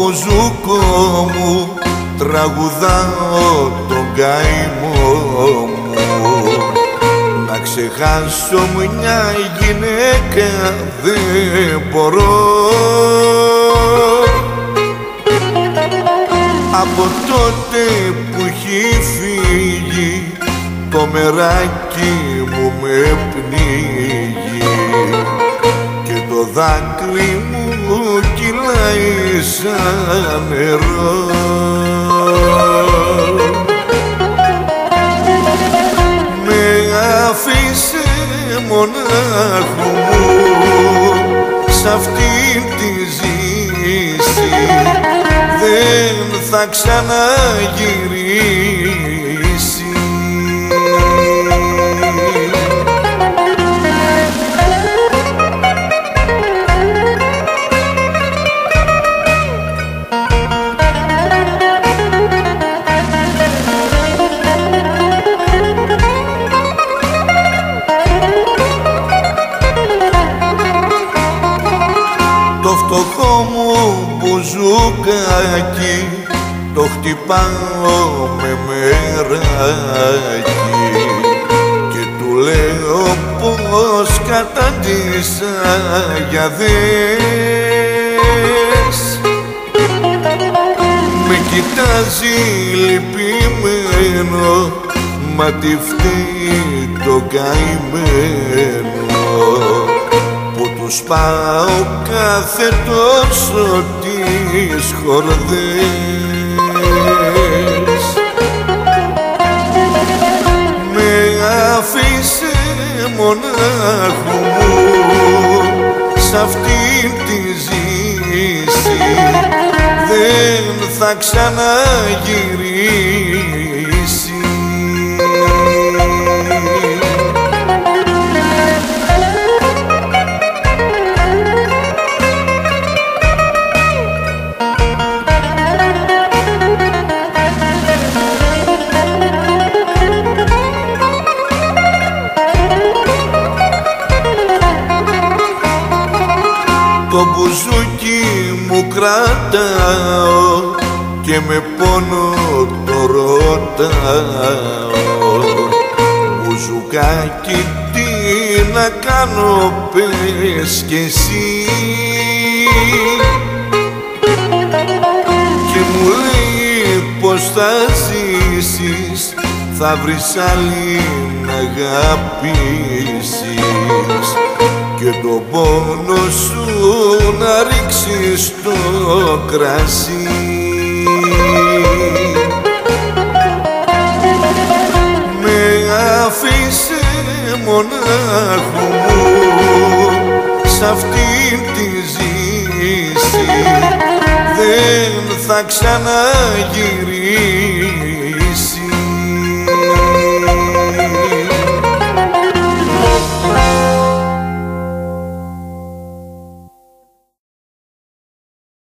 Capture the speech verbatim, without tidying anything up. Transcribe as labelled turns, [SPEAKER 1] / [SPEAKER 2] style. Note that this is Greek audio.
[SPEAKER 1] μπουζούκο μου τραγουδάω τον καημό μου. Να ξεχάσω μια γυναίκα δεν μπορώ. Από τότε που έχει φύγει το μεράκι μου με πνίγει και το δάκρυ μου κυλάει σαν νερό. Με αφήσε μονάχο μου σ' αυτήν τη ζήση, δεν θα ξαναγυρίσει. Το φτωχό μου μπουζούκάκι το χτυπάω με μεράκι και του λέω πως κατάντησα για δες. Με κοιτάζει λυπημένο, μα τι φταίει το καημένο που του σπάω κάθε τόσο τις χορδές. Με αφήσε μονάχο μου σ' αυτήν τη ζήση, δεν θα ξαναγυρίσει. Το μπουζούκι μου κρατάω και με πόνο το ρωτάω, μπουζουκάκι τι να κάνω πες κι εσύ. Και μου λέει πως θα ζήσεις, θα βρεις άλλη να αγαπήσεις και τον πόνο σου να ρίξεις στο κρασί. Με αφήσε μονάχο μου σ' αυτήν τη ζήση, δεν θα ξαναγυρίσει.